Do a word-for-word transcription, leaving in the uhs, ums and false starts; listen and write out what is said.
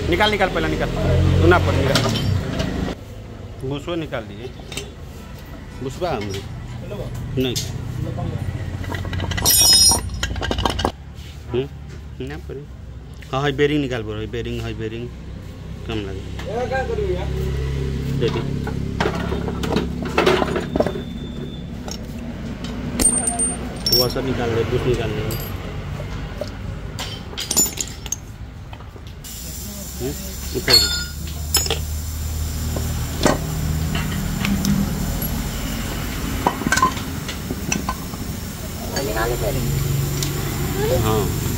निकाल निकाल पहला निकाल सुना पर निकाल बुसवा निकाल दीजिए बुसवा हमने नहीं हम्म ना पर हाँ हाई बेरिंग निकाल बोलो बेरिंग हाई बेरिंग कम लगे देखिए वो सब निकाल दे बुश निकाल दे उतर हाँ